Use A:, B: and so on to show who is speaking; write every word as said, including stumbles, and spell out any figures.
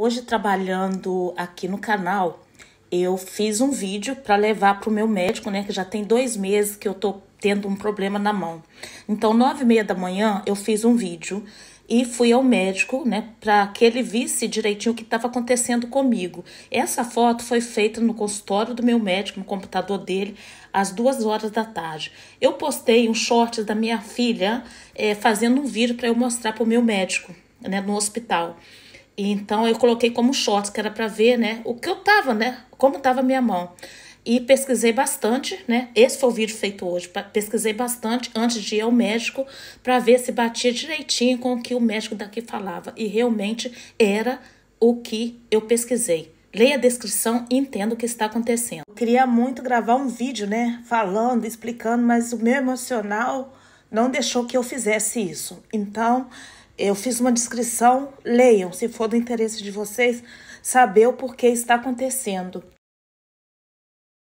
A: Hoje, trabalhando aqui no canal, eu fiz um vídeo para levar para o meu médico, né? Que já tem dois meses que eu tô tendo um problema na mão. Então, nove e meia da manhã, eu fiz um vídeo e fui ao médico, né? Para que ele visse direitinho o que estava acontecendo comigo. Essa foto foi feita no consultório do meu médico, no computador dele, às duas horas da tarde. Eu postei um short da minha filha é, fazendo um vídeo para eu mostrar para o meu médico, né? No hospital. Então, eu coloquei como shorts, que era para ver, né, o que eu tava, né, como tava a minha mão. E pesquisei bastante, né, esse foi o vídeo feito hoje, pesquisei bastante antes de ir ao médico para ver se batia direitinho com o que o médico daqui falava. E realmente era o que eu pesquisei. Leia a descrição e entenda o que está acontecendo. Eu queria muito gravar um vídeo, né, falando, explicando, mas o meu emocional não deixou que eu fizesse isso. Então, eu fiz uma descrição, leiam, se for do interesse de vocês, saber o porquê está acontecendo.